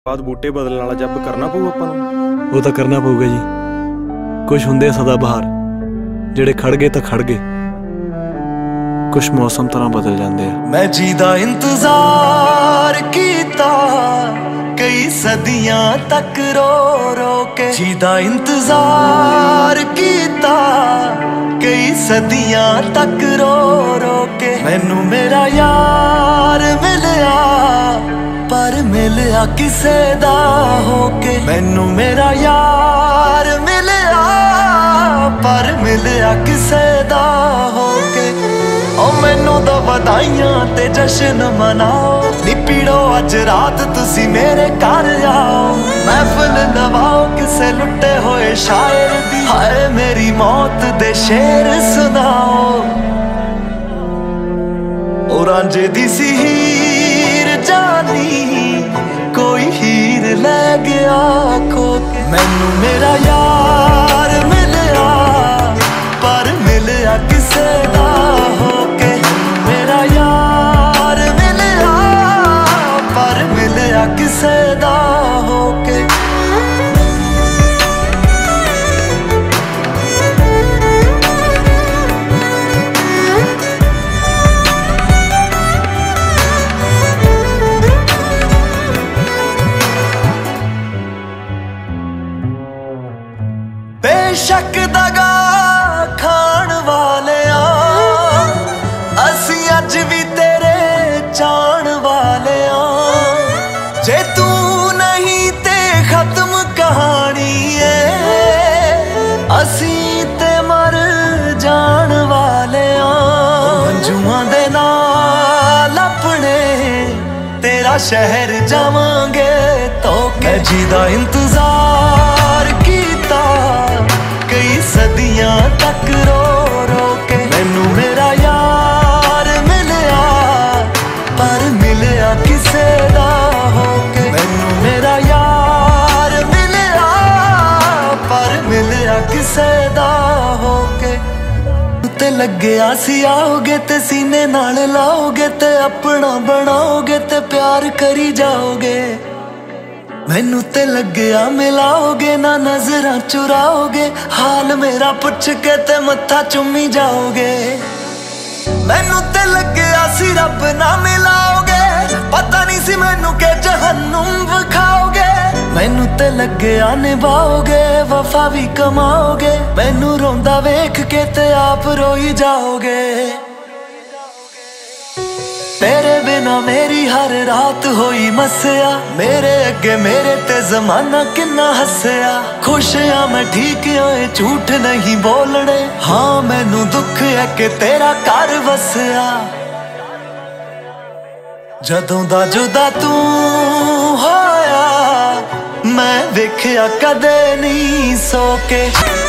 ਬਾਅਦ ਬੂਟੇ ਬਦਲਣ ਵਾਲਾ ਜੱਬ ਕਰਨਾ ਪਊ ਆਪਾਂ ਨੂੰ। ਉਹ ਤਾਂ ਕਰਨਾ ਪਊਗਾ ਜੀ। ਕੁਝ ਹੁੰਦੇ ਸਦਾ ਬਹਾਰ ਜਿਹੜੇ ਖੜ ਗਏ ਤਾਂ ਖੜ ਗਏ, ਕੁਝ ਮੌਸਮ ਤਰ੍ਹਾਂ ਬਦਲ ਜਾਂਦੇ ਆ। मैं जीदा इंतजार कीता कई सदियां तक रो रो के, जीदा इंतजार कीता कई सदियां तक रो रो के। मैनू मेरा यार मिलिया पर मिलिया किसे दा होके, मैनू मेरा यार मिलिया पर मिलिया किसे दा होके। ओ मैनू तो बधाइयां ते जश्न मनाओ, नी पीड़ो अज रात तुसी मेरे घर आओ। महफिल नवाओ किसे लुटे होए शायर दी, हाय मेरी मौत दे शेर सुनाओ। ओ रांझे दी सी हीर जानी कोई हीर ले गया खो के, मैनू मेरा यार मिलिया पर मिलिया किसे दा होके। मेरा यार मिलिया पर मिलिया किसे दा होके। बेशक दगा खाण वाले असी अज भी तेरे चाण वाले जे तू नहीं ते खत्म कहानी है, असी ते मर जान वाले मंजुआं दे नाल अपने तेरा शहर जावांगे तो मैं जीदा इंतजार कीता कई सदियां तक रो रो के। मैनू मेरा यार मिलिया पर मिलिया किसे दा होके, मैनू मेरा यार मिलिया पर मिलिया किसे दा होके। ते लग्या सी आओगे ते सीने नाल लाओगे ते अपना बनाओगे ते प्यार करी जाओगे। मैनू ते लग्या मिलाओगे ना नजरां चुराओगे, हाल मेरा पुछ के ते मत्था चुम्मी जाओगे। मैनू ते लग्या सी रब ना मिलाओगे, पता नहीं सी मैनू के जहन्नुम विखाओगे। मैनू ते लग्या निभाओगे वफा भी कमाओगे, मैनू रोंदा वेख के ते आप रोई जाओगे। तेरे बिना मेरी हर रात होई मस्या, मेरे अगे मेरे ते जमाना किन्ना हसया। खुश हाँ मैं ठीक होए झूठ नहीं बोलने, हाँ मैनू दुख है कि तेरा घर वसया। जदों दा जुदा तू होया मैं वेख्या कदे नहीं सो के।